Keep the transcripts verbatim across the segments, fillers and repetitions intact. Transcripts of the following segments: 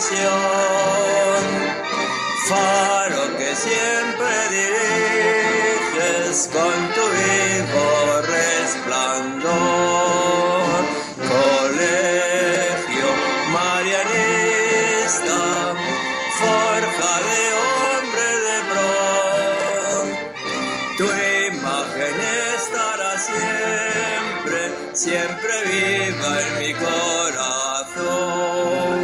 ilusión, faro que siempre diriges con tu vivo resplandor, colegio marianista, forja de hombre de pro, tu imagen estará siempre, siempre viva en mi corazón.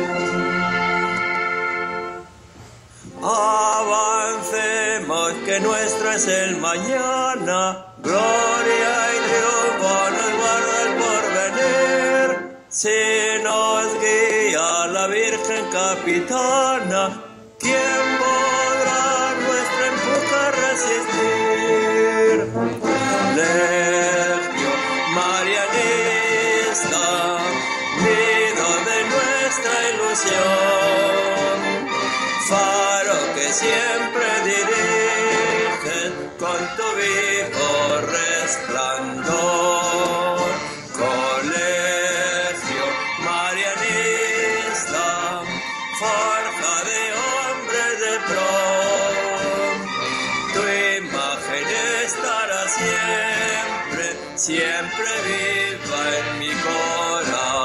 Avancemos que nuestro es el mañana, gloria y triunfo nos guarda el porvenir. Si nos guía la Virgen Capitana, ¿quién podrá nuestro empuje resistir? Legio marianista, nido de nuestra ilusión, faro que siempre diriges con tu vivo resplandor, colegio marianista, forja de hombre de pro, tu imagen estará siempre, siempre viva en mi corazón.